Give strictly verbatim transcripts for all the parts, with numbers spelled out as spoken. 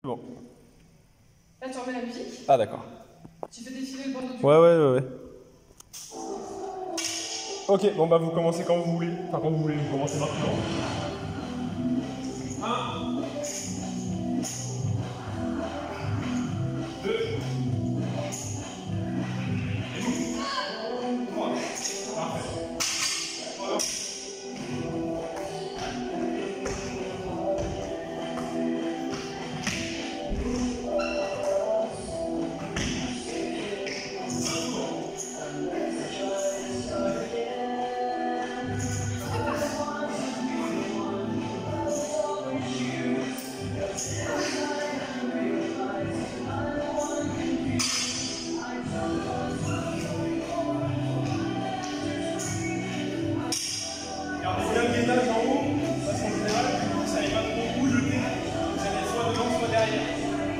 Bon. Là, tu remets la musique. Ah, d'accord. Tu fais défiler le bandeau du Ouais, ouais, ouais, ouais. Ok, bon bah vous commencez quand vous voulez. Enfin, quand vous voulez, vous commencez maintenant. Un. Deux. Trois. Parfait. Voilà. Gardez bien le gainage en haut, parce qu'en général, vous savez pas trop où jeter. Vous allez soit devant, soit derrière.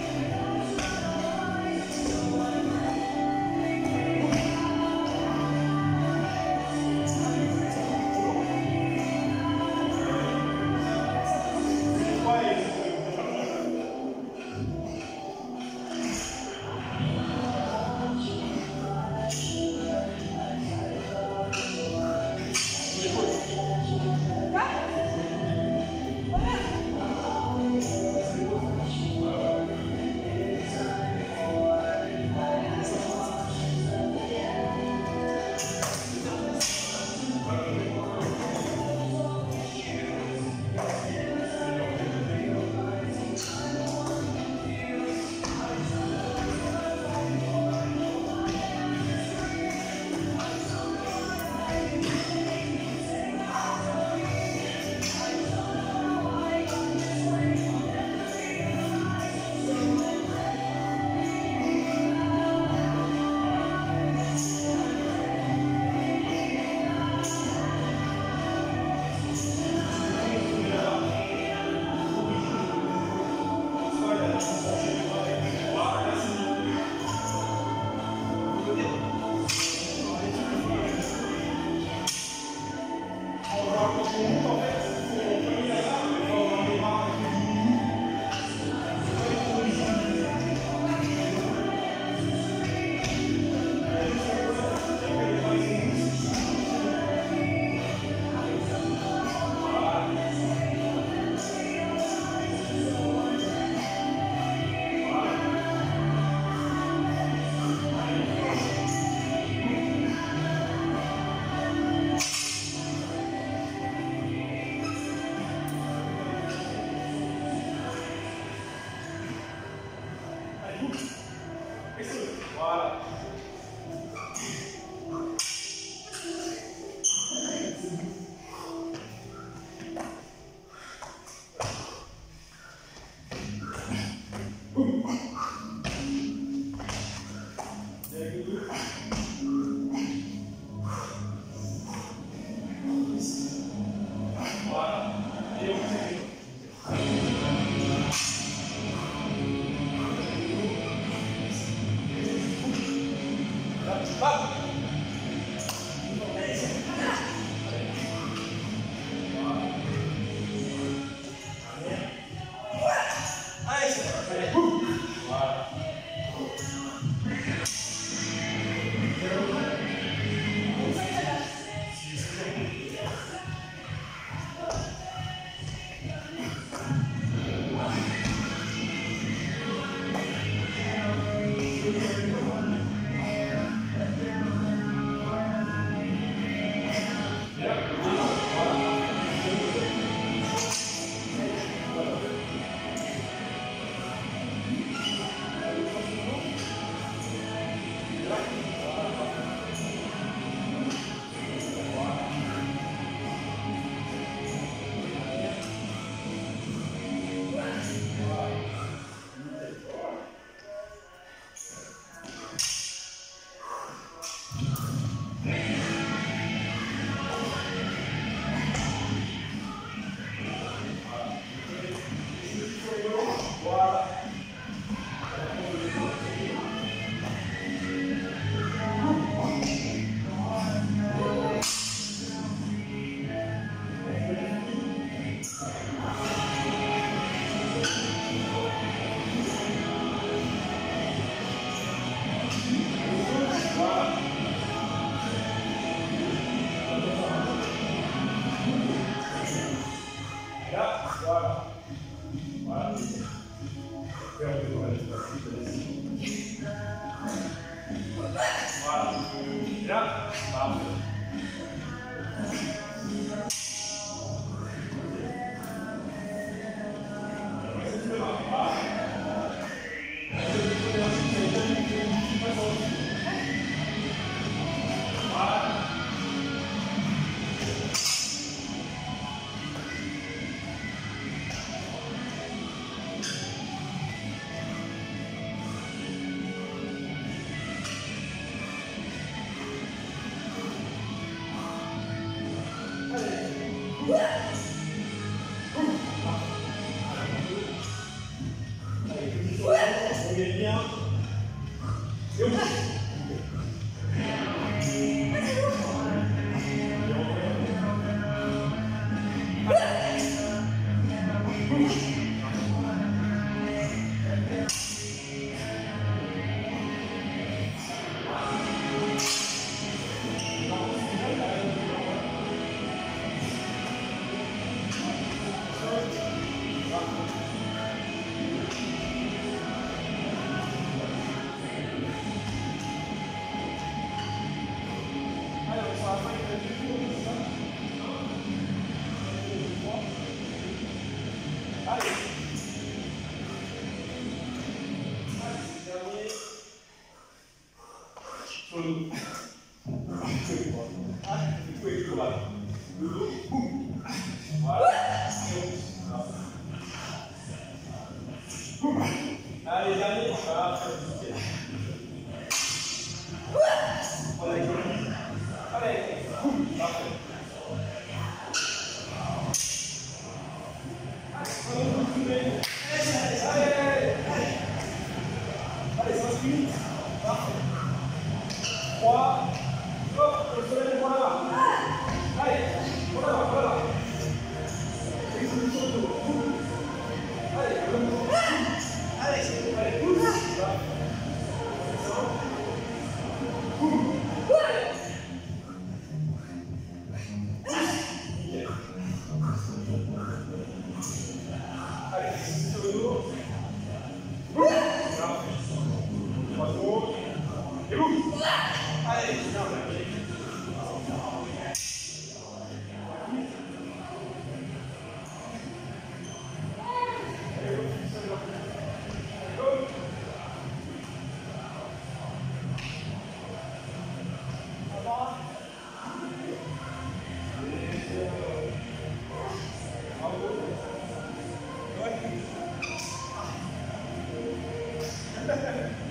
Voilà. Voilà. Et on fait. Hop. Voilà. Et là, parfait. Allez, dernier, voilà. Allez, parfait. Allez, cinq minutes. Parfait. trois. Hop, le soleil, voilà. Allez, voilà, voilà. Exécution de dos. Allez, allez, allez, pousse. Allez, exécution de dos. Et boum. Allez, bien. Ha ha ha.